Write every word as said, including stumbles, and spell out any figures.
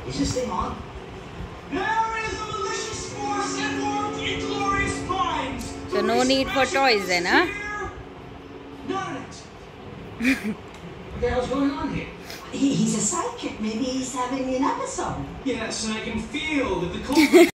Is this thing on? There is a malicious force at work in glorious minds. So no need for toys then, huh? None of it. What the hell's going on here? He, he's a psychic. Maybe he's having an episode. Yes, and I can feel that the culprit